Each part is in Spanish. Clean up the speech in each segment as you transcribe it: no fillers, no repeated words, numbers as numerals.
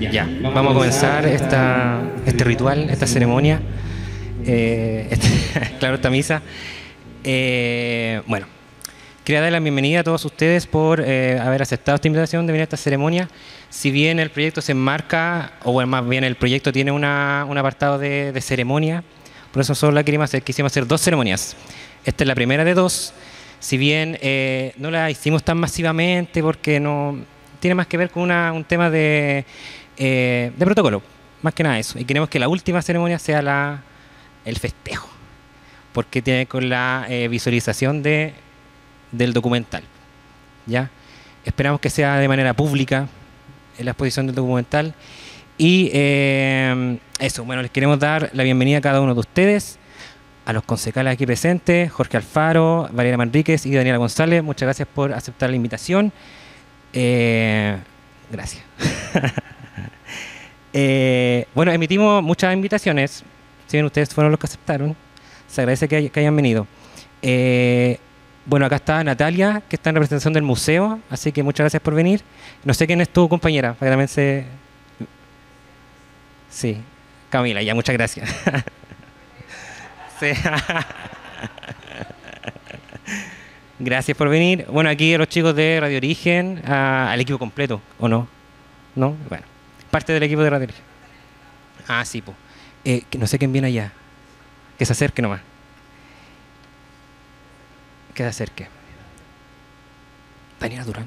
Ya, vamos a comenzar este ritual, esta ceremonia, claro, esta misa. Bueno, quería dar la bienvenida a todos ustedes por haber aceptado esta invitación de venir a esta ceremonia. Si bien el proyecto se enmarca, o bueno, más bien el proyecto tiene un apartado de ceremonia, por eso solo quisimos hacer dos ceremonias. Esta es la primera de dos. Si bien no la hicimos tan masivamente porque no tiene más que ver con un tema de protocolo, más que nada eso. Y queremos que la última ceremonia sea el festejo, porque tiene con la visualización del documental. ¿Ya? Esperamos que sea de manera pública en la exposición del documental. Y eso, bueno, les queremos dar la bienvenida a cada uno de ustedes, a los concejales aquí presentes, Jorge Alfaro, Valeria Manríquez y Daniela González. Muchas gracias por aceptar la invitación. Gracias. Bueno, emitimos muchas invitaciones, si bien ustedes fueron los que aceptaron, se agradece que hayan venido. Bueno, acá está Natalia, que está en representación del museo, así que muchas gracias por venir. No sé quién es tu compañera, para que también se... Sí, Camila, ya, muchas gracias. Sí. Gracias por venir. Bueno, aquí a los chicos de Radio Origen, al equipo completo, ¿o no? ¿No? Bueno, parte del equipo de Radio Origen. Ah, sí, pues. No sé quién viene allá. Que se acerque nomás. Que se acerque. Daniela Durán.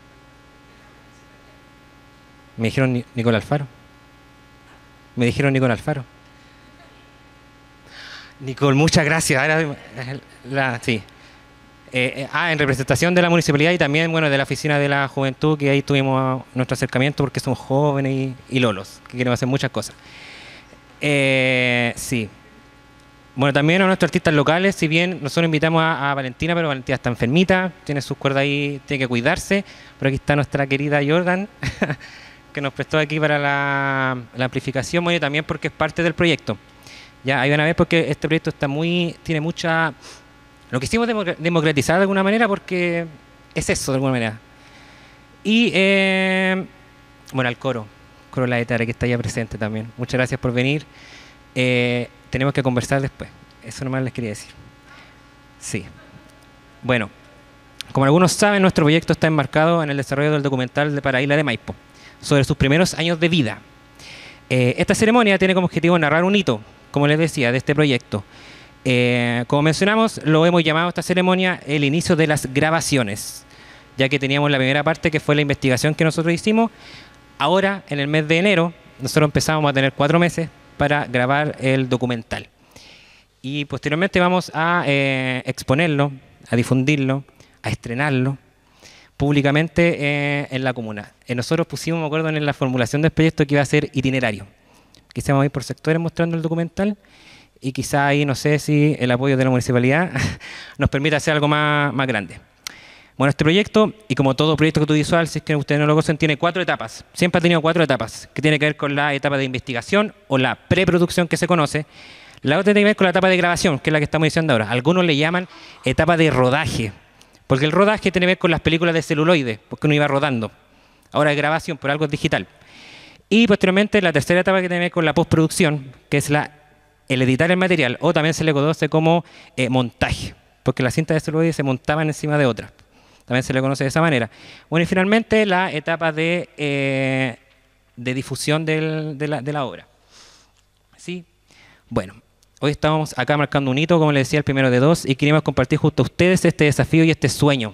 Me dijeron Nicolás Alfaro. Me dijeron Nicolás Alfaro. Nicole, muchas gracias. Ahora, sí. En representación de la municipalidad y también, bueno, de la oficina de la juventud, que ahí tuvimos nuestro acercamiento porque somos jóvenes y lolos, que queremos hacer muchas cosas. Sí. Bueno, también a nuestros artistas locales, si bien nosotros invitamos a Valentina, pero Valentina está enfermita, tiene sus cuerdas ahí, tiene que cuidarse, pero aquí está nuestra querida Jordan, que nos prestó aquí para la amplificación, bueno, y también porque es parte del proyecto. Ya, hay una vez porque este proyecto tiene mucha... Lo quisimos democratizar de alguna manera porque es eso, de alguna manera. Y, bueno, al coro La Etare, que está ya presente también. Muchas gracias por venir. Tenemos que conversar después. Eso nomás les quería decir. Sí. Bueno, como algunos saben, nuestro proyecto está enmarcado en el desarrollo del documental de para Isla de Maipo, sobre sus primeros años de vida. Esta ceremonia tiene como objetivo narrar un hito, como les decía, de este proyecto. Como mencionamos, lo hemos llamado esta ceremonia el inicio de las grabaciones, ya que teníamos la primera parte que fue la investigación que nosotros hicimos. Ahora, en el mes de enero, nosotros empezamos a tener 4 meses para grabar el documental. Y posteriormente vamos a exponerlo, a difundirlo, a estrenarlo públicamente en la comuna. Nosotros pusimos, me acuerdo, en la formulación del proyecto que iba a ser itinerario. Quizás ir por sectores mostrando el documental. Y quizá ahí, no sé si el apoyo de la municipalidad nos permite hacer algo más grande. Bueno, este proyecto, y como todo proyecto audiovisual, si es que ustedes no lo conocen, tiene 4 etapas. Siempre ha tenido 4 etapas, que tiene que ver con la etapa de investigación o la preproducción que se conoce. La otra tiene que ver con la etapa de grabación, que es la que estamos diciendo ahora. Algunos le llaman etapa de rodaje, porque el rodaje tiene que ver con las películas de celuloide, porque uno iba rodando. Ahora es grabación, pero algo es digital. Y posteriormente la tercera etapa que tiene que ver con la postproducción, que es el editar el material, o también se le conoce como montaje, porque las cintas de celuloide se montaban encima de otras. También se le conoce de esa manera. Bueno, y finalmente la etapa de difusión de la obra. ¿Sí? Bueno, hoy estamos acá marcando un hito, como les decía, el primero de 2, y queremos compartir junto a ustedes este desafío y este sueño,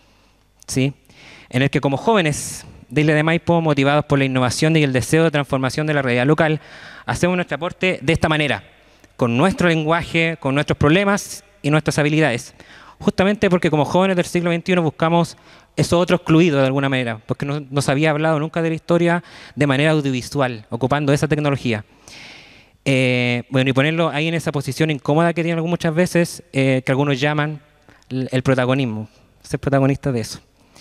¿sí? En el que como jóvenes de Isla de Maipo, motivados por la innovación y el deseo de transformación de la realidad local, hacemos nuestro aporte de esta manera, con nuestro lenguaje, con nuestros problemas y nuestras habilidades. Justamente porque como jóvenes del siglo XXI buscamos eso otro excluido de alguna manera, porque no se había hablado nunca de la historia de manera audiovisual, ocupando esa tecnología. Bueno, y ponerlo ahí en esa posición incómoda que tienen muchas veces, que algunos llaman el protagonismo, ser protagonistas de eso.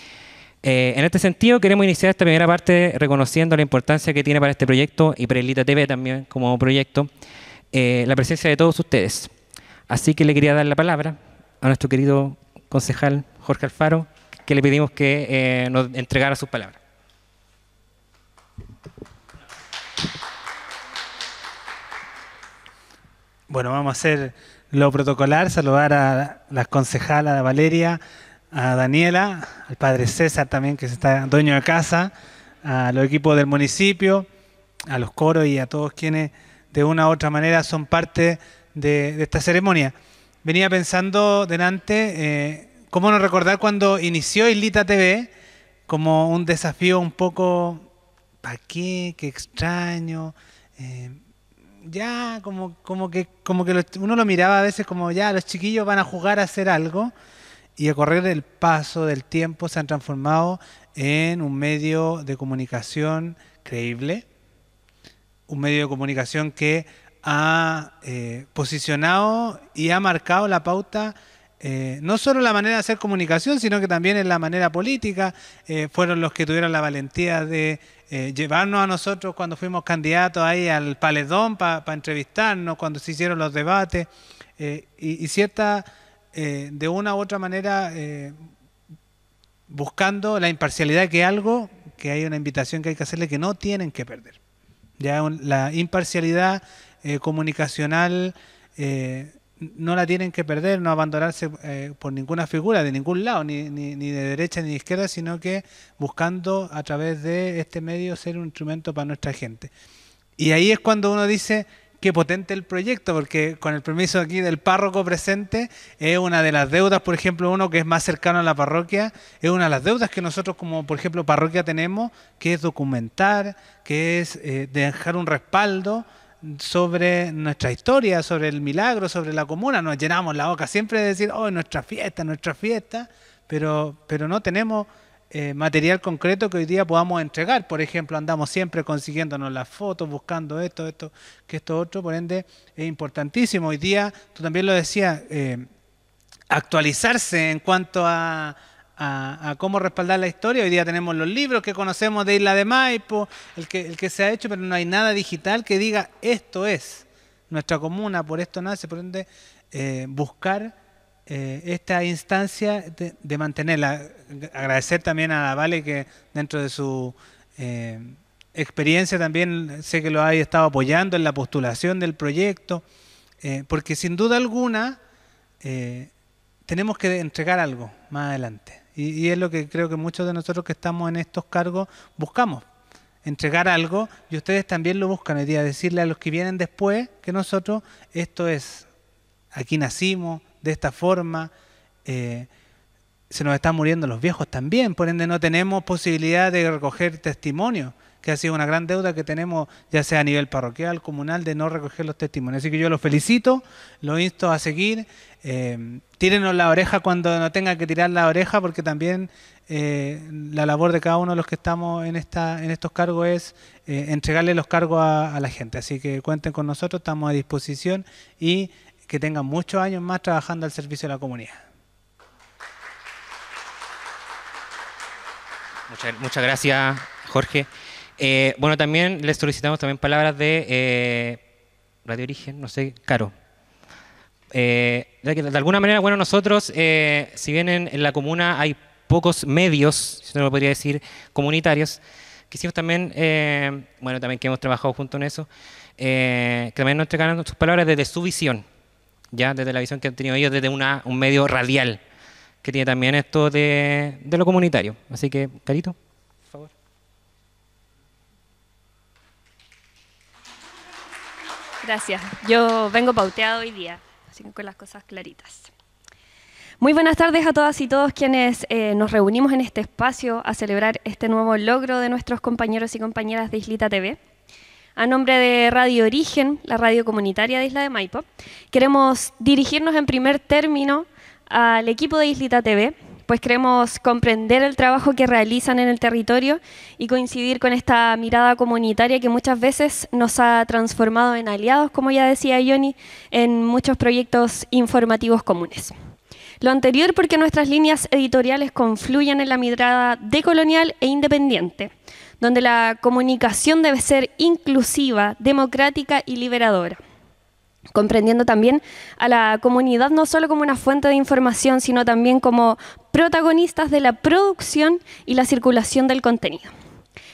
En este sentido, queremos iniciar esta primera parte reconociendo la importancia que tiene para este proyecto y para el ITA TV también como proyecto, la presencia de todos ustedes. Así que le quería dar la palabra a nuestro querido concejal Jorge Alfaro, que le pedimos que nos entregara sus palabras. Bueno, vamos a hacer lo protocolar, saludar a las concejalas, a Valeria, a Daniela, al padre César también, que está dueño de casa, a los equipos del municipio, a los coros y a todos quienes de una u otra manera son parte de esta ceremonia. Venía pensando delante, cómo no recordar cuando inició Islita TV, como un desafío un poco, ¿para qué? Qué extraño. Ya, uno lo miraba a veces como ya, los chiquillos van a jugar a hacer algo y a correr el paso del tiempo se han transformado en un medio de comunicación creíble, un medio de comunicación que ha posicionado y ha marcado la pauta, no solo en la manera de hacer comunicación, sino que también en la manera política. Fueron los que tuvieron la valentía de llevarnos a nosotros cuando fuimos candidatos ahí al Paledón para entrevistarnos, cuando se hicieron los debates, y cierta, de una u otra manera, buscando la imparcialidad, que es algo que hay una invitación que hay que hacerle, que no tienen que perder. Ya la imparcialidad comunicacional no la tienen que perder, no abandonarse por ninguna figura de ningún lado, ni de derecha ni de izquierda, sino que buscando a través de este medio ser un instrumento para nuestra gente. Y ahí es cuando uno dice qué potente el proyecto, porque con el permiso aquí del párroco presente, es una de las deudas, por ejemplo, uno que es más cercano a la parroquia, es una de las deudas que nosotros como, por ejemplo, parroquia tenemos, que es documentar, que es dejar un respaldo sobre nuestra historia, sobre el milagro, sobre la comuna. Nos llenamos la boca siempre de decir, oh, nuestra fiesta, pero no tenemos material concreto que hoy día podamos entregar. Por ejemplo, andamos siempre consiguiéndonos las fotos, buscando esto, que esto otro, por ende es importantísimo. Hoy día, tú también lo decías, actualizarse en cuanto a cómo respaldar la historia. Hoy día tenemos los libros que conocemos de Isla de Maipo, el que se ha hecho, pero no hay nada digital que diga esto es nuestra comuna, por esto nace, por ende buscar esta instancia de mantenerla. Agradecer también a la Vale, que dentro de su experiencia también sé que lo ha estado apoyando en la postulación del proyecto, porque sin duda alguna tenemos que entregar algo más adelante. Y es lo que creo que muchos de nosotros que estamos en estos cargos buscamos, entregar algo, y ustedes también lo buscan hoy día, decirle a los que vienen después que nosotros, esto es, aquí nacimos, de esta forma, se nos están muriendo los viejos también, por ende no tenemos posibilidad de recoger testimonios, que ha sido una gran deuda que tenemos, ya sea a nivel parroquial, comunal, de no recoger los testimonios. Así que yo los felicito, los insto a seguir, tírenos la oreja cuando no tengan que tirar la oreja, porque también la labor de cada uno de los que estamos en estos cargos es entregarle los cargos a la gente. Así que cuenten con nosotros, estamos a disposición y que tengan muchos años más trabajando al servicio de la comunidad. Muchas gracias, Jorge. Bueno, también les solicitamos también palabras de Radio Origen, no sé, Caro. De alguna manera, bueno, nosotros, si bien en la comuna hay pocos medios, si no lo podría decir, comunitarios, quisimos también, bueno, también que hemos trabajado junto en eso, que también nos entregaran sus palabras desde su visión, ya desde la visión que han tenido ellos, desde un medio radial, que tiene también esto de lo comunitario. Así que, Carito, por favor. Gracias. Yo vengo pauteado hoy día, así que con las cosas claritas. Muy buenas tardes a todas y todos quienes nos reunimos en este espacio a celebrar este nuevo logro de nuestros compañeros y compañeras de Islita TV. A nombre de Radio Origen, la radio comunitaria de Isla de Maipo, queremos dirigirnos en primer término al equipo de Islita TV, pues queremos comprender el trabajo que realizan en el territorio y coincidir con esta mirada comunitaria que muchas veces nos ha transformado en aliados, como ya decía Johnny, en muchos proyectos informativos comunes. Lo anterior porque nuestras líneas editoriales confluyen en la mirada decolonial e independiente, donde la comunicación debe ser inclusiva, democrática y liberadora, comprendiendo también a la comunidad no solo como una fuente de información, sino también como protagonistas de la producción y la circulación del contenido.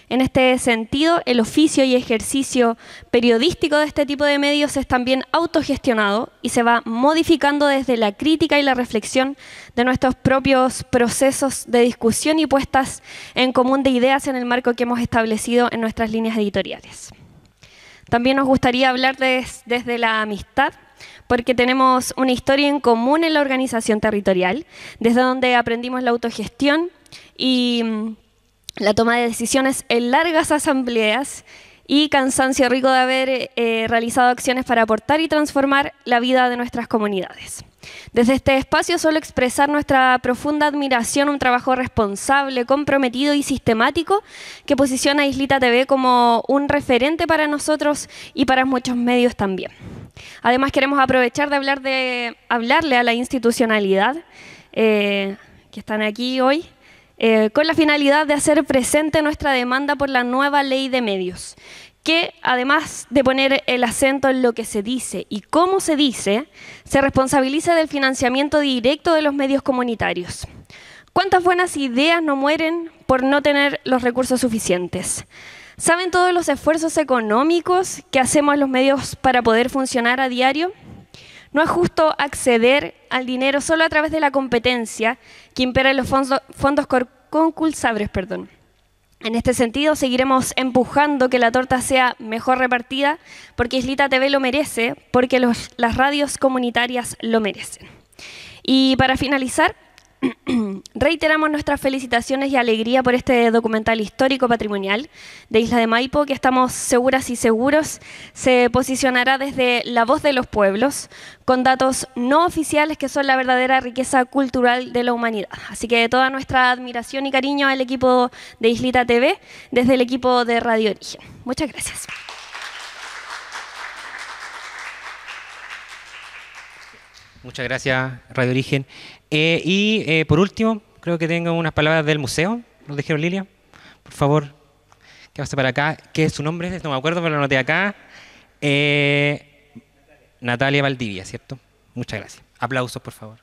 En este sentido, el oficio y ejercicio periodístico de este tipo de medios es también autogestionado y se va modificando desde la crítica y la reflexión de nuestros propios procesos de discusión y puestas en común de ideas en el marco que hemos establecido en nuestras líneas editoriales. También nos gustaría hablar desde la amistad, porque tenemos una historia en común en la organización territorial, desde donde aprendimos la autogestión y la toma de decisiones en largas asambleas y cansancio rico de haber realizado acciones para aportar y transformar la vida de nuestras comunidades. Desde este espacio solo expresar nuestra profunda admiración a un trabajo responsable, comprometido y sistemático que posiciona a Islita TV como un referente para nosotros y para muchos medios también. Además queremos aprovechar de hablarle a la institucionalidad que están aquí hoy, con la finalidad de hacer presente nuestra demanda por la nueva ley de medios, que además de poner el acento en lo que se dice y cómo se dice, se responsabiliza del financiamiento directo de los medios comunitarios. ¿Cuántas buenas ideas no mueren por no tener los recursos suficientes? ¿Saben todos los esfuerzos económicos que hacemos los medios para poder funcionar a diario? No es justo acceder al dinero solo a través de la competencia que impera en los fondos concursables. En este sentido, seguiremos empujando que la torta sea mejor repartida, porque Islita TV lo merece, porque las radios comunitarias lo merecen. Y para finalizar, reiteramos nuestras felicitaciones y alegría por este documental histórico patrimonial de Isla de Maipo, que estamos seguras y seguros se posicionará desde la voz de los pueblos, con datos no oficiales que son la verdadera riqueza cultural de la humanidad. Así que toda nuestra admiración y cariño al equipo de Islita TV, desde el equipo de Radio Origen. Muchas gracias. Muchas gracias, Radio Origen. Por último, creo que tengo unas palabras del museo. ¿Nos dijeron, Lilia? Por favor, que pase para acá. ¿Qué es su nombre? No me acuerdo, pero lo anoté acá. Natalia Valdivia, ¿cierto? Muchas gracias. Aplausos, por favor.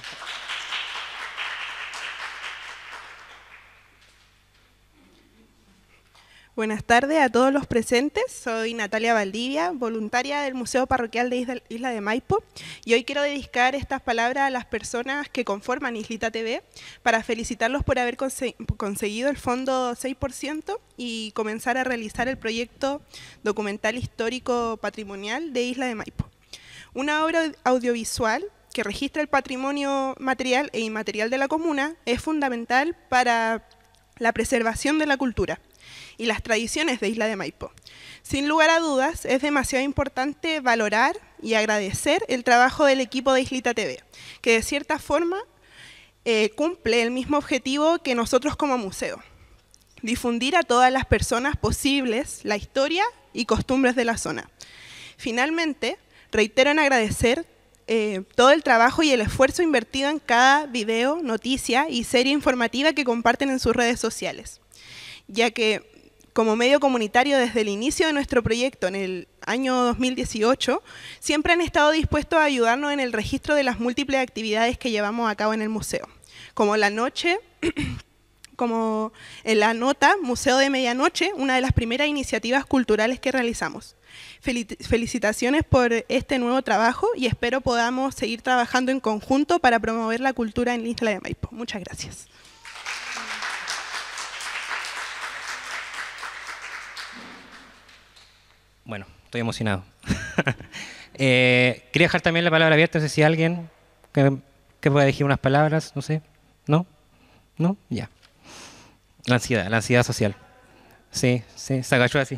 Buenas tardes a todos los presentes. Soy Natalia Valdivia, voluntaria del Museo Parroquial de Isla de Maipo, y hoy quiero dedicar estas palabras a las personas que conforman Islita TV para felicitarlos por haber conseguido el fondo 6% y comenzar a realizar el proyecto documental histórico patrimonial de Isla de Maipo. Una obra audiovisual que registra el patrimonio material e inmaterial de la comuna es fundamental para la preservación de la cultura y las tradiciones de Isla de Maipo. Sin lugar a dudas, es demasiado importante valorar y agradecer el trabajo del equipo de Islita TV, que de cierta forma cumple el mismo objetivo que nosotros como museo: difundir a todas las personas posibles la historia y costumbres de la zona. Finalmente, reitero en agradecer todo el trabajo y el esfuerzo invertido en cada video, noticia y serie informativa que comparten en sus redes sociales, ya que como medio comunitario desde el inicio de nuestro proyecto en el año 2018, siempre han estado dispuestos a ayudarnos en el registro de las múltiples actividades que llevamos a cabo en el museo, como la noche, como en la nota Museo de Medianoche, una de las primeras iniciativas culturales que realizamos. Felicitaciones por este nuevo trabajo y espero podamos seguir trabajando en conjunto para promover la cultura en la Isla de Maipo. Muchas gracias. Bueno, estoy emocionado. Quería dejar también la palabra abierta, no sé si alguien que pueda decir unas palabras, no sé. ¿No? ¿No? Ya. La ansiedad social. Sí, se agachó así.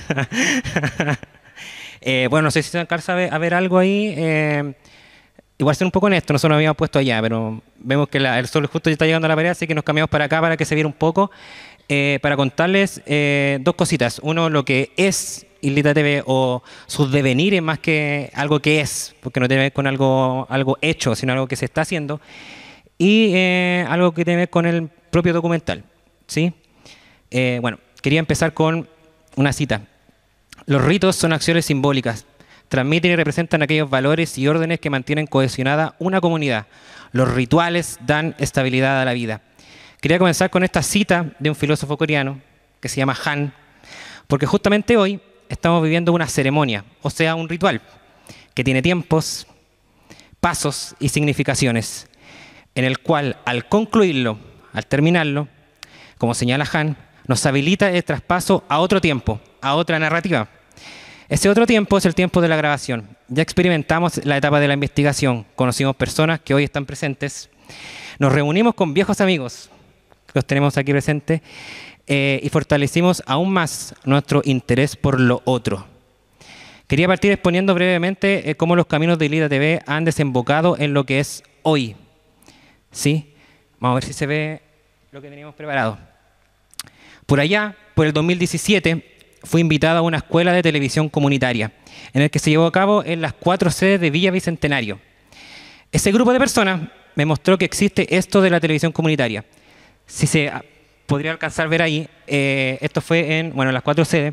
Bueno, no sé si se alcanza a ver algo ahí. Igual ser un poco honesto, nosotros nos habíamos puesto allá, pero vemos que el sol justo ya está llegando a la pared, así que nos cambiamos para acá para que se viera un poco. Para contarles dos cositas. Uno, lo que es Islita TV o sus devenires más que algo que es, porque no tiene que ver con algo hecho, sino algo que se está haciendo. Y algo que tiene que ver con el propio documental, ¿sí? Bueno, quería empezar con una cita. Los ritos son acciones simbólicas. Transmiten y representan aquellos valores y órdenes que mantienen cohesionada una comunidad. Los rituales dan estabilidad a la vida. Quería comenzar con esta cita de un filósofo coreano, que se llama Han, porque justamente hoy estamos viviendo una ceremonia, o sea, un ritual, que tiene tiempos, pasos y significaciones, en el cual al concluirlo, al terminarlo, como señala Han, nos habilita el traspaso a otro tiempo, a otra narrativa. Ese otro tiempo es el tiempo de la grabación. Ya experimentamos la etapa de la investigación, conocimos personas que hoy están presentes, nos reunimos con viejos amigos, que los tenemos aquí presentes, y fortalecimos aún más nuestro interés por lo otro. Quería partir exponiendo brevemente cómo los caminos de Ilita TV han desembocado en lo que es hoy. ¿Sí? Vamos a ver si se ve lo que teníamos preparado. Por allá, por el 2017, fui invitado a una escuela de televisión comunitaria, en el que se llevó a cabo en las 4 sedes de Villa Bicentenario. Ese grupo de personas me mostró que existe esto de la televisión comunitaria. Si se podría alcanzar a ver ahí, esto fue en las 4 sedes.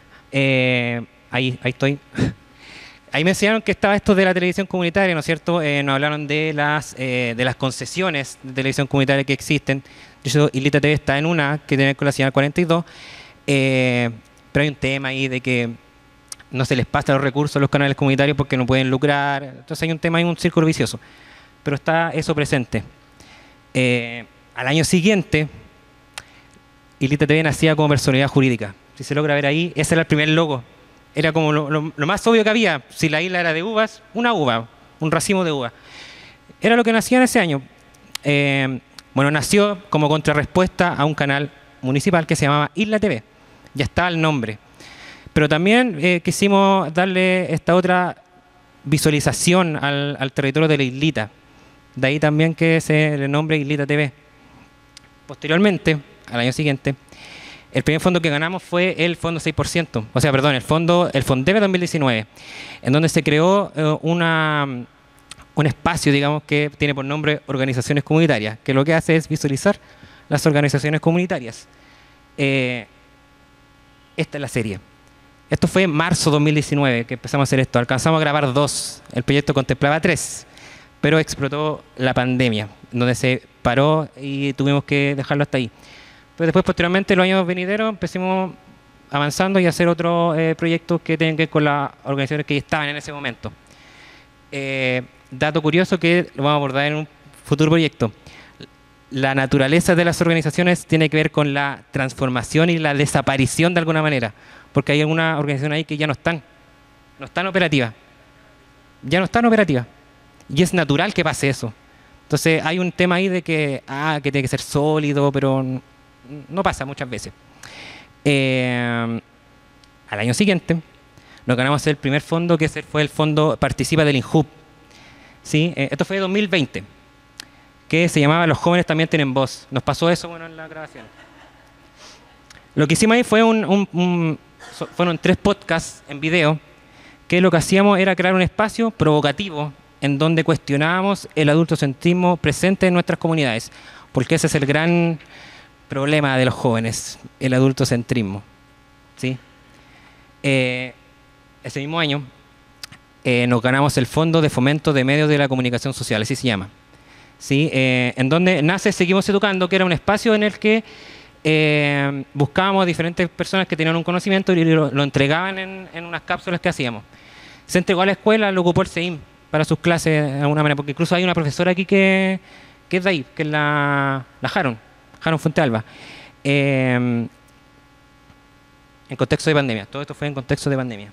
Ahí estoy. Ahí me enseñaron que estaba esto de la televisión comunitaria, ¿no es cierto? Nos hablaron de las concesiones de televisión comunitaria que existen. De hecho, Ilita TV está en una que tiene con la señal 42, pero hay un tema ahí de que no se les pasa los recursos a los canales comunitarios porque no pueden lucrar. Entonces hay un tema ahí, un círculo vicioso. Pero está eso presente. Al año siguiente, Ilita TV nacía como personalidad jurídica. Si se logra ver ahí, ese era el primer logo. Era como lo más obvio que había. Si la isla era de uvas, una uva, un racimo de uvas. Era lo que nacía en ese año. Nació como contrarrespuesta a un canal municipal que se llamaba Isla TV. Ya está el nombre. Pero también quisimos darle esta otra visualización al territorio de la islita. De ahí también que se le nombre Ilita TV. Posteriormente, al año siguiente, el primer fondo que ganamos fue el fondo 6%, el Fondeve 2019, en donde se creó un espacio, digamos, que tiene por nombre Organizaciones Comunitarias, que lo que hace es visualizar las organizaciones comunitarias. Esta es la serie. Esto fue en marzo 2019 que empezamos a hacer esto. Alcanzamos a grabar 2. El proyecto contemplaba 3, pero explotó la pandemia, donde se paró y tuvimos que dejarlo hasta ahí. Pero después, posteriormente, los años venideros, empezamos avanzando y a hacer otros proyectos que tienen que ver con las organizaciones que ya estaban en ese momento. Dato curioso que lo vamos a abordar en un futuro proyecto. La naturaleza de las organizaciones tiene que ver con la transformación y la desaparición de alguna manera, porque hay alguna organización ahí que ya no están operativas. Ya no están operativas. Y es natural que pase eso. Entonces hay un tema ahí de que tiene que ser sólido, pero no pasa muchas veces. Al año siguiente nos ganamos el primer fondo, que fue el fondo Participa del INJUB. ¿Sí? Esto fue 2020, que se llamaba Los Jóvenes También Tienen Voz. Nos pasó eso en la grabación. Lo que hicimos ahí fue fueron 3 podcasts en video, que lo que hacíamos era crear un espacio provocativo en donde cuestionábamos el adultocentrismo presente en nuestras comunidades, porque ese es el gran problema de los jóvenes, el adultocentrismo. ¿Sí? Ese mismo año nos ganamos el Fondo de Fomento de Medios de la Comunicación Social, así se llama. ¿Sí? En donde nace Seguimos Educando, que era un espacio en el que buscábamos a diferentes personas que tenían un conocimiento y lo entregaban en unas cápsulas que hacíamos. Se entregó a la escuela, lo ocupó el CEIM para sus clases de alguna manera, porque incluso hay una profesora aquí que es de ahí, que es la Jaron Fuentealba, en contexto de pandemia. Todo esto fue en contexto de pandemia.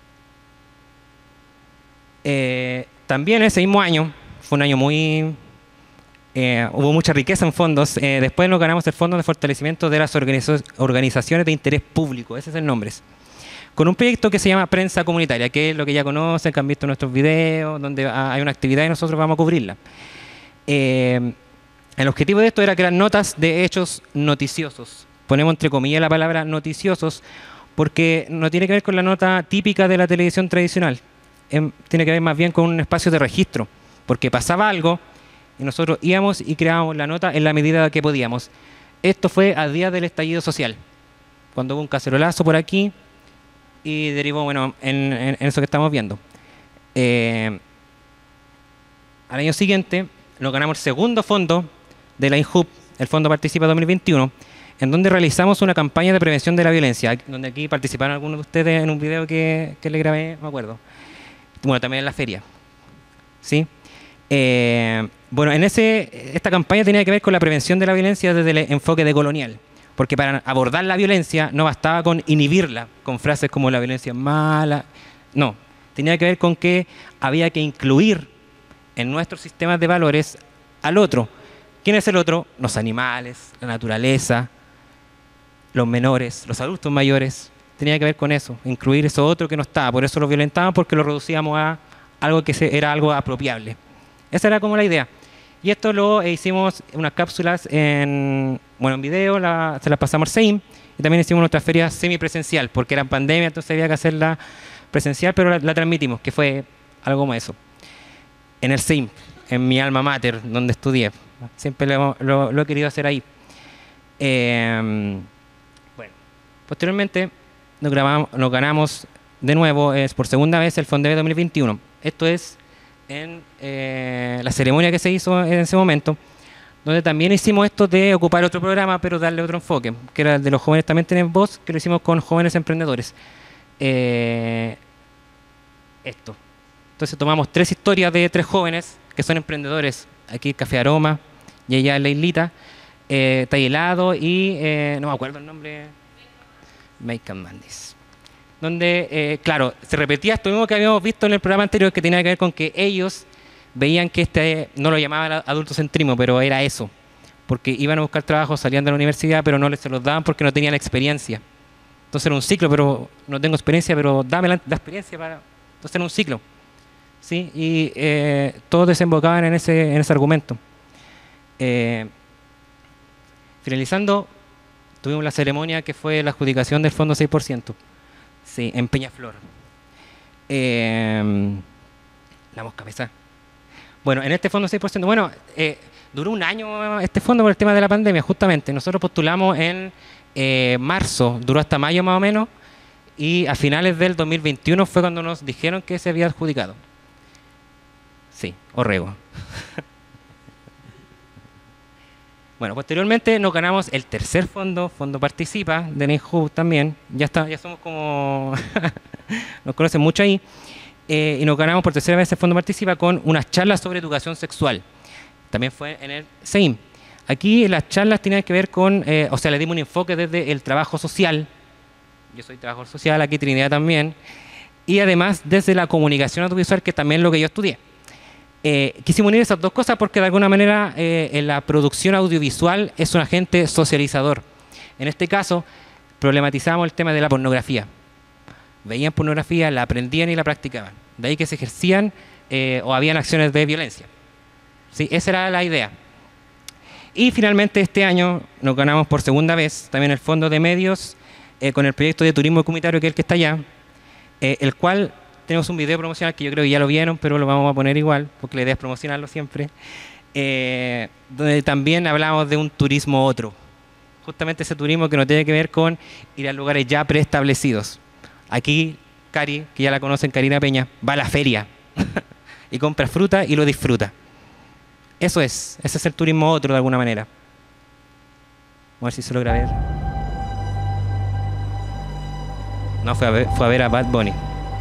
También ese mismo año, fue un año muy... hubo mucha riqueza en fondos. Después nos ganamos el Fondo de Fortalecimiento de las Organizaciones de Interés Público, ese es el nombre, con un proyecto que se llama Prensa Comunitaria, que es lo que ya conocen, que han visto nuestros videos, donde hay una actividad y nosotros vamos a cubrirla. El objetivo de esto era crear notas de hechos noticiosos. Ponemos entre comillas la palabra noticiosos porque no tiene que ver con la nota típica de la televisión tradicional. Tiene que ver más bien con un espacio de registro, porque pasaba algo y nosotros íbamos y creábamos la nota en la medida que podíamos. Esto fue a día del estallido social, cuando hubo un cacerolazo por aquí y derivó en eso que estamos viendo. Al año siguiente nos ganamos el segundo fondo de la INJUB, el Fondo Participa 2021, en donde realizamos una campaña de prevención de la violencia, donde aquí participaron algunos de ustedes en un video que le grabé, me acuerdo. Bueno, también en la feria. ¿Sí? Bueno, esta campaña tenía que ver con la prevención de la violencia desde el enfoque decolonial, porque para abordar la violencia no bastaba con inhibirla, con frases como la violencia es mala, no, tenía que ver con que había que incluir en nuestros sistemas de valores al otro. ¿Quién es el otro? Los animales, la naturaleza, los menores, los adultos mayores. Tenía que ver con eso, incluir eso otro que no estaba. Por eso lo violentaban, porque lo reducíamos a algo que era algo apropiable. Esa era como la idea. Y esto lo hicimos unas cápsulas en video, se las pasamos al CEIM, y también hicimos nuestra feria semipresencial, porque era pandemia, entonces había que hacerla presencial, pero la transmitimos, que fue algo como eso. En el CEIM, en mi alma mater, donde estudié. Siempre lo he querido hacer ahí. Bueno, posteriormente nos ganamos de nuevo, por segunda vez, el Fondeve 2021. Esto es en la ceremonia que se hizo en ese momento, donde también hicimos esto de ocupar otro programa, pero darle otro enfoque, que era el de los jóvenes también tienen voz, que lo hicimos con jóvenes emprendedores. Esto. Entonces tomamos 3 historias de 3 jóvenes que son emprendedores. Aquí Café Aroma, y ella es la Islita, Tayelado y no me acuerdo el nombre, Make and Mandis. Donde, claro, se repetía esto mismo que habíamos visto en el programa anterior, que tenía que ver con que ellos veían que no lo llamaban adultocentrismo, pero era eso, porque iban a buscar trabajo, salían de la universidad, pero no se los daban porque no tenían la experiencia. Entonces era un ciclo, pero no tengo experiencia, pero dame la experiencia para... Entonces era un ciclo, ¿sí? Y todos desembocaban en ese argumento. Finalizando, tuvimos la ceremonia que fue la adjudicación del fondo 6%. Sí, en Peñaflor. La mosca pesada. Bueno, en este fondo 6%, bueno, duró un año este fondo por el tema de la pandemia, justamente. Nosotros postulamos en marzo, duró hasta mayo más o menos, y a finales del 2021 fue cuando nos dijeron que se había adjudicado. Sí, Orrego. Bueno, posteriormente nos ganamos el tercer fondo Participa, de NEIJU también. Ya somos como... nos conocen mucho ahí. Y nos ganamos por tercera vez el fondo Participa con unas charlas sobre educación sexual. También fue en el CEIM. Aquí las charlas tenían que ver con... le dimos un enfoque desde el trabajo social. Yo soy trabajador social, aquí Trinidad también. Y además desde la comunicación audiovisual, que también es lo que yo estudié. Quisimos unir esas dos cosas porque de alguna manera la producción audiovisual es un agente socializador. En este caso, problematizamos el tema de la pornografía. Veían pornografía, la aprendían y la practicaban. De ahí que se ejercían o habían acciones de violencia. ¿Sí? Esa era la idea. Y finalmente este año nos ganamos por segunda vez también el Fondo de Medios con el proyecto de turismo comunitario, que es el que está allá, el cual... Tenemos un video promocional que yo creo que ya lo vieron, pero lo vamos a poner igual, porque la idea es promocionarlo siempre, donde también hablamos de un turismo otro. Justamente ese turismo que no tiene que ver con ir a lugares ya preestablecidos. Aquí, Cari, que ya la conocen, Karina Peña, va a la feria y compra fruta y lo disfruta. Ese es el turismo otro de alguna manera. Vamos a ver si se logra ver. No, fue a ver a Bad Bunny.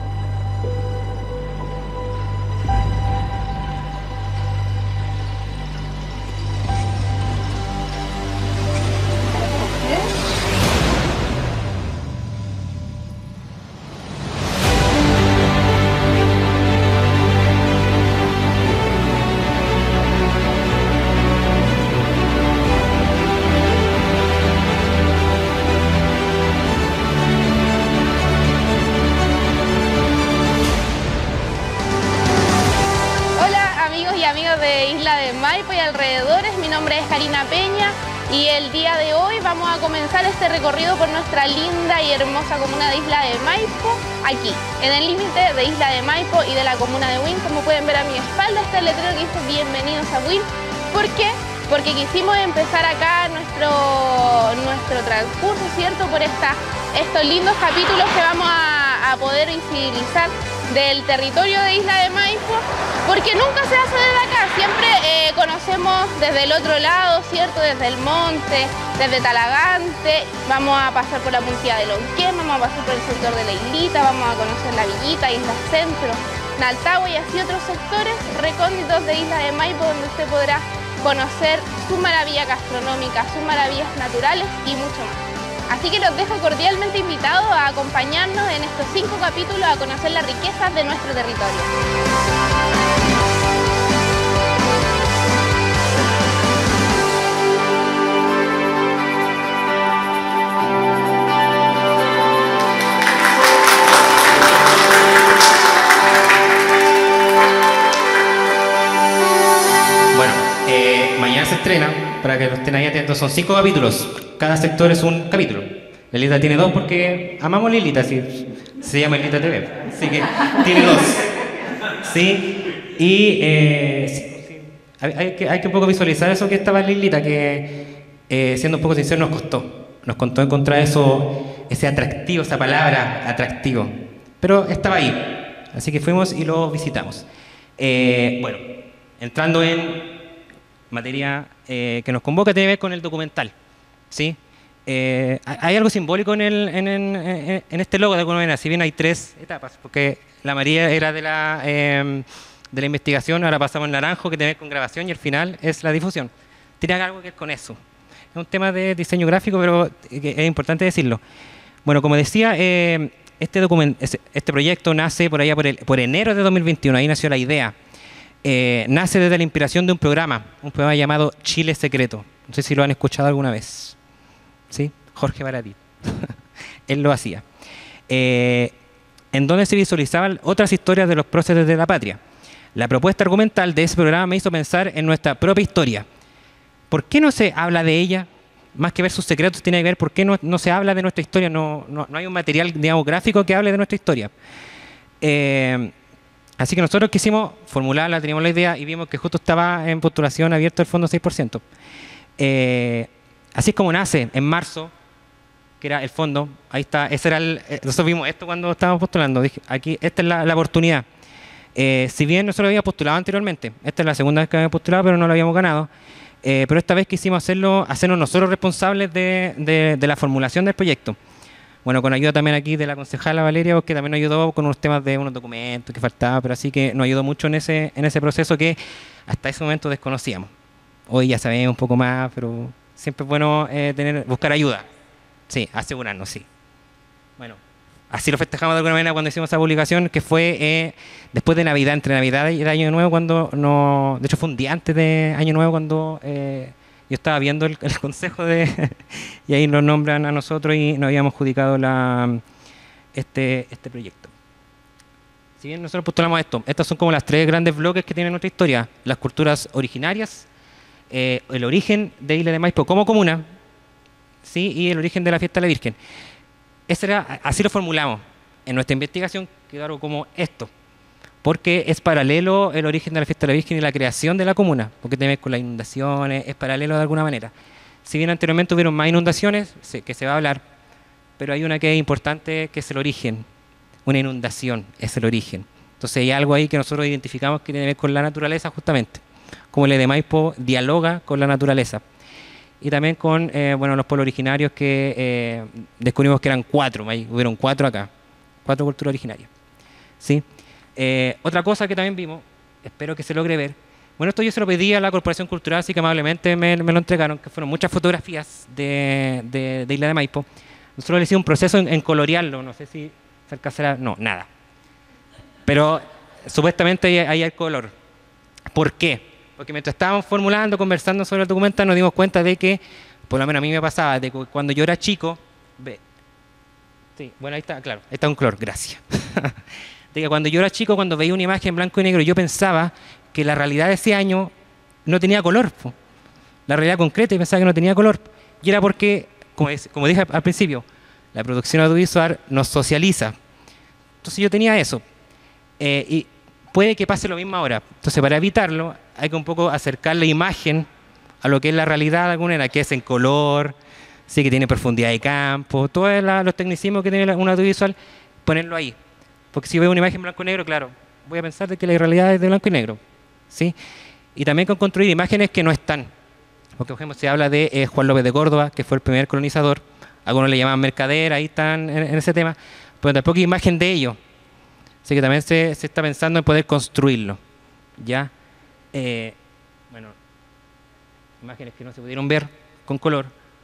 Y el día de hoy vamos a comenzar este recorrido por nuestra linda y hermosa comuna de Isla de Maipo, aquí, en el límite de Isla de Maipo y de la comuna de Huin. Como pueden ver a mi espalda está el letrero que dice bienvenidos a Huin. ¿Por qué? Porque quisimos empezar acá nuestro transcurso, ¿cierto? Por estos lindos capítulos que vamos a poder visibilizar del territorio de Isla de Maipo, porque nunca se hace desde acá, siempre conocemos desde el otro lado, ¿cierto? Desde el monte, desde Talagante, vamos a pasar por la municipalidad de Lonquén, vamos a pasar por el sector de la Islita, vamos a conocer la Villita, Isla Centro, Naltahue y así otros sectores recónditos de Isla de Maipo, donde usted podrá conocer sus maravillas gastronómicas, sus maravillas naturales y mucho más. Así que los dejo cordialmente invitados a acompañarnos en estos 5 capítulos a conocer las riquezas de nuestro territorio. Mañana se estrena, para que lo estén ahí atentos, son 5 capítulos. Cada sector es un capítulo. Lilita tiene 2 porque amamos Lilita, sí, se llama Lilita TV, así que tiene 2. ¿Sí? Y sí, hay que un poco visualizar eso que estaba Lilita, que siendo un poco sincero nos costó encontrar ese atractivo, esa palabra atractivo, pero estaba ahí, así que fuimos y lo visitamos. Bueno, entrando en materia que nos convoca, tiene que ver con el documental, ¿sí? Hay algo simbólico en este logo de alguna manera, si bien hay 3 etapas, porque la María era de la investigación, ahora pasamos al naranjo, que tiene que ver con grabación, y el final es la difusión. Tiene algo que ver con eso. Es un tema de diseño gráfico, pero es importante decirlo. Bueno, como decía, este proyecto nace por allá por enero de 2021, ahí nació la idea. Nace desde la inspiración de un programa llamado Chile Secreto. No sé si lo han escuchado alguna vez. ¿Sí? Jorge Baradit. Él lo hacía. En donde se visualizaban otras historias de los próceres de la patria. La propuesta argumental de ese programa me hizo pensar en nuestra propia historia. ¿Por qué no se habla de ella? Más que ver sus secretos, tiene que ver por qué no se habla de nuestra historia. No hay un material, digamos, gráfico que hable de nuestra historia. Así que nosotros quisimos formularla, teníamos la idea y vimos que justo estaba en postulación abierto el fondo 6%. Así es como nace en marzo, que era el fondo. Ahí está, nosotros vimos esto cuando estábamos postulando. Dije, aquí, esta es la oportunidad. Si bien nosotros lo habíamos postulado anteriormente, esta es la segunda vez que habíamos postulado, pero no lo habíamos ganado. Pero esta vez quisimos hacernos nosotros responsables de la formulación del proyecto. Bueno, con ayuda también aquí de la concejala Valeria, que también nos ayudó con unos temas de unos documentos que faltaban, pero así que nos ayudó mucho en ese proceso que hasta ese momento desconocíamos. Hoy ya sabemos un poco más, pero siempre es bueno buscar ayuda. Sí, asegurarnos, sí. Bueno, así lo festejamos de alguna manera cuando hicimos esa publicación, que fue después de Navidad, entre Navidad y Año Nuevo, de hecho fue un día antes de Año Nuevo cuando yo estaba viendo el consejo y ahí nos nombran a nosotros y nos habíamos adjudicado este proyecto. Si bien nosotros postulamos estas son como las 3 grandes bloques que tiene nuestra historia: las culturas originarias, el origen de Isla de Maipo como comuna, ¿sí? Y el origen de la fiesta de la Virgen. Así lo formulamos en nuestra investigación, quedó algo como esto, porque es paralelo el origen de la fiesta de la Virgen y la creación de la comuna, porque tiene que ver con las inundaciones, es paralelo de alguna manera. Si bien anteriormente hubieron más inundaciones, que se va a hablar, pero hay una que es importante, que es el origen. Una inundación es el origen. Entonces hay algo ahí que nosotros identificamos que tiene que ver con la naturaleza justamente, como el de Maipo dialoga con la naturaleza. Y también con los pueblos originarios que descubrimos que eran 4, hubieron 4 acá, 4 culturas originarias. ¿Sí? Otra cosa que también vimos, espero que se logre ver, bueno, esto yo se lo pedí a la Corporación Cultural, así que amablemente me lo entregaron, que fueron muchas fotografías de Isla de Maipo. Nosotros le hicimos un proceso en colorearlo, no sé si se alcanzará, no, nada. Pero supuestamente ahí hay color. ¿Por qué? Porque mientras estábamos formulando, conversando sobre el documental, nos dimos cuenta de que, por lo menos a mí me pasaba, de que cuando yo era chico, sí, bueno, ahí está, claro, ahí está un color, gracias. De que cuando yo era chico, cuando veía una imagen en blanco y negro, yo pensaba que la realidad de ese año no tenía color. La realidad concreta, y pensaba que no tenía color. Y era porque, como dije al principio, la producción audiovisual nos socializa. Entonces yo tenía eso. Y puede que pase lo mismo ahora. Entonces, para evitarlo, hay que un poco acercar la imagen a lo que es la realidad de alguna manera, que es en color, sí, que tiene profundidad de campo, todos los tecnicismos que tiene un audiovisual, ponerlo ahí. Porque si veo una imagen en blanco y negro, claro, voy a pensar de que la realidad es de blanco y negro, ¿sí? Y también con construir imágenes que no están. Porque, por ejemplo, se habla de Juan López de Córdoba, que fue el primer colonizador. Algunos le llaman mercader, ahí están en ese tema. Pero tampoco hay imagen de ello. Así que también se está pensando en poder construirlo. ¿Ya? Bueno, imágenes que no se pudieron ver con color.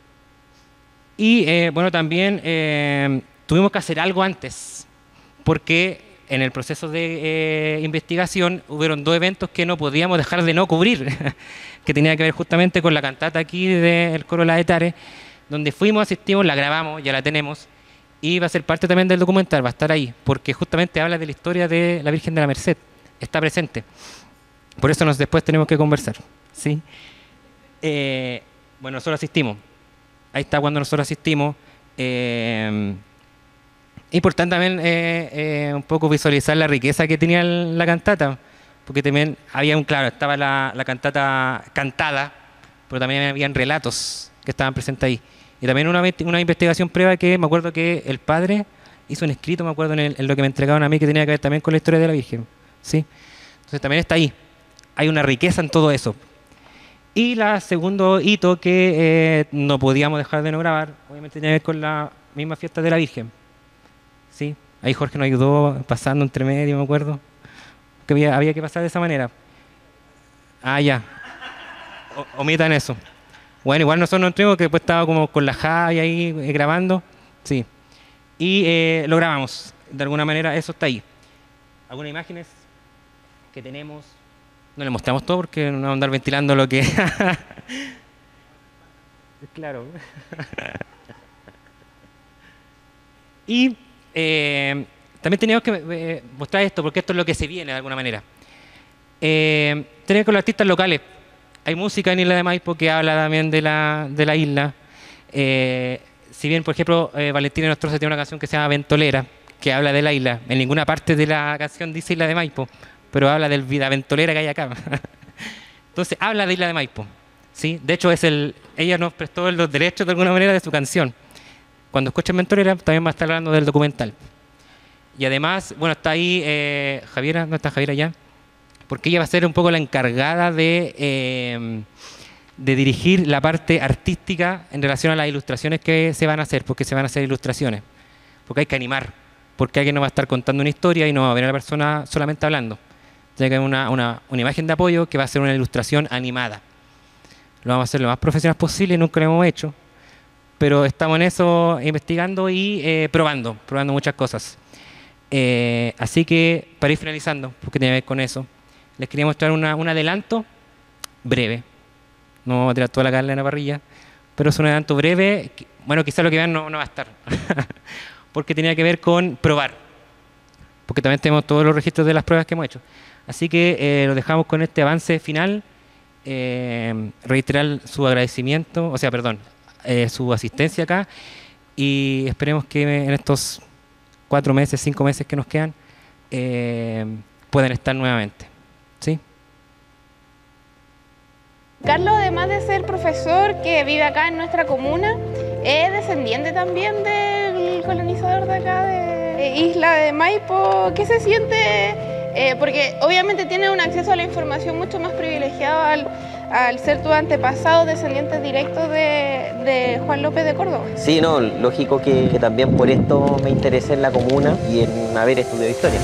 Y, bueno, también tuvimos que hacer algo antes. Porque en el proceso de investigación hubieron 2 eventos que no podíamos dejar de no cubrir, que tenía que ver justamente con la cantata aquí del coro La Etare, donde fuimos, asistimos, la grabamos, ya la tenemos, y va a ser parte también del documental, va a estar ahí, porque justamente habla de la historia de la Virgen de la Merced, está presente. Por eso después tenemos que conversar, ¿sí? Bueno, nosotros asistimos, ahí está cuando nosotros asistimos. Importante también un poco visualizar la riqueza que tenía la cantata, porque también había claro, estaba la cantata cantada, pero también habían relatos que estaban presentes ahí. Y también una investigación previa que me acuerdo que el padre hizo un escrito, me acuerdo en lo que me entregaron a mí, que tenía que ver también con la historia de la Virgen, ¿sí? Entonces también está ahí, hay una riqueza en todo eso. Y el segundo hito que no podíamos dejar de no grabar, obviamente tenía que ver con la misma fiesta de la Virgen. Sí, ahí Jorge nos ayudó pasando entre medio, me acuerdo, que había que pasar de esa manera. Ah, ya. Omitan eso. Bueno, igual nosotros nos entregamos que después estaba como con la Javi ahí grabando. Sí. Y lo grabamos. De alguna manera, eso está ahí. Algunas imágenes que tenemos. No le mostramos todo porque no vamos a andar ventilando lo que... Claro. Y... también teníamos que mostrar esto, porque esto es lo que se viene de alguna manera. Tener con los artistas locales. Hay música en Isla de Maipo que habla también de la isla. Si bien, por ejemplo, Valentina Nostroza tiene una canción que se llama Ventolera, que habla de la isla. En ninguna parte de la canción dice Isla de Maipo, pero habla del vida ventolera que hay acá. Entonces, habla de Isla de Maipo, ¿sí? De hecho, ella nos prestó los derechos de alguna manera de su canción. Cuando escuchen Ventolera, también va a estar hablando del documental. Y además, bueno, está ahí Javiera, ¿no está Javiera ya? Porque ella va a ser un poco la encargada de dirigir la parte artística en relación a las ilustraciones que se van a hacer, porque se van a hacer ilustraciones. Porque hay que animar, porque alguien no va a estar contando una historia y no va a ver a la persona solamente hablando. Tiene que haber una imagen de apoyo que va a ser una ilustración animada. Lo vamos a hacer lo más profesional posible, nunca lo hemos hecho. Pero estamos en eso investigando y probando muchas cosas. Así que para ir finalizando, porque tiene que ver con eso, les quería mostrar un adelanto breve. No vamos a tirar toda la carne en la parrilla, pero es un adelanto breve. Bueno, quizás lo que vean no va a estar, porque tenía que ver con probar, porque también tenemos todos los registros de las pruebas que hemos hecho. Así que lo dejamos con este avance final. Reiterar su agradecimiento, o sea, perdón, su asistencia acá, y esperemos que en estos 4 meses, 5 meses que nos quedan puedan estar nuevamente, ¿sí? Carlos, además de ser profesor que vive acá en nuestra comuna, es descendiente también del colonizador de acá de Isla de Maipo. ¿Qué se siente? Porque obviamente tiene un acceso a la información mucho más privilegiado al ser tu antepasado descendiente directo de Juan López de Córdoba. Sí, no, lógico que también por esto me interesé en la comuna y en haber estudiado historia.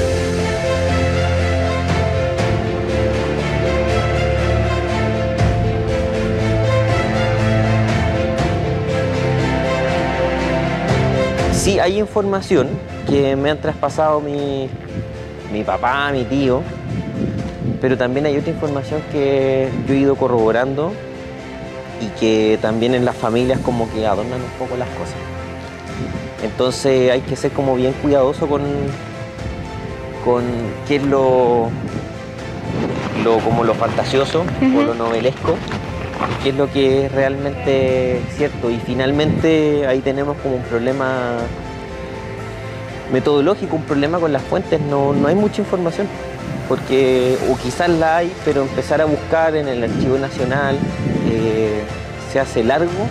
Sí, hay información que me han traspasado mi papá, mi tío, pero también hay otra información que yo he ido corroborando y que también en las familias como que adornan un poco las cosas. Entonces hay que ser como bien cuidadoso con qué es como lo fantasioso o lo novelesco, qué es lo que es realmente cierto. Y finalmente ahí tenemos como un problema metodológico, un problema con las fuentes. No hay mucha información, porque o quizás la hay, pero empezar a buscar en el Archivo Nacional se hace largo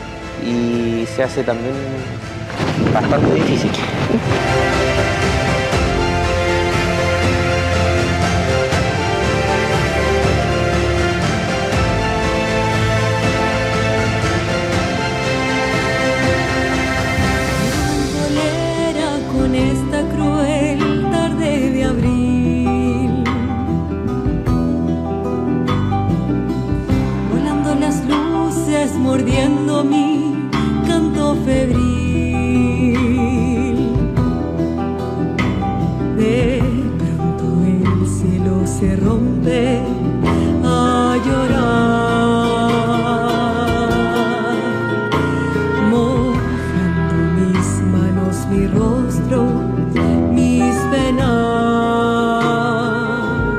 y se hace también bastante difícil. mordiendo mi canto febril. De pronto el cielo se rompe a llorar, mojando mis manos, mi rostro, mis venas.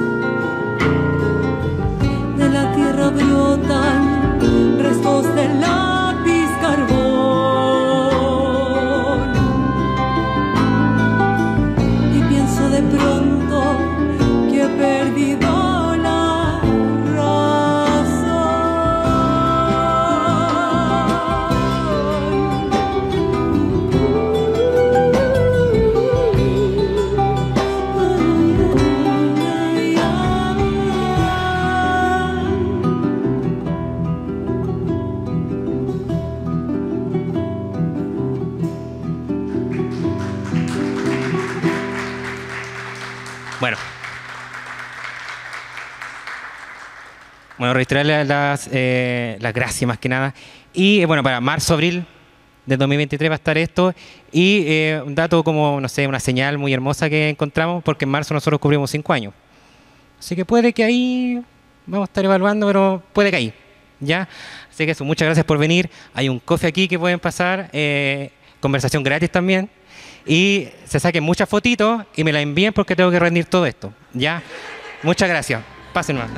De la tierra brotan restos del lápiz carbón, y pienso de pronto que he perdido la Bueno, reiterarle las gracias más que nada. Y bueno, para marzo, abril de 2023 va a estar esto. Y un dato como, no sé, una señal muy hermosa que encontramos, porque en marzo nosotros cubrimos 5 años. Así que puede que ahí vamos a estar evaluando, pero puede que ahí, ¿ya? Así que eso, muchas gracias por venir. Hay un coffee aquí que pueden pasar, conversación gratis también. Y se saquen muchas fotitos y me las envíen porque tengo que rendir todo esto, ¿ya? Muchas gracias. Pasen más.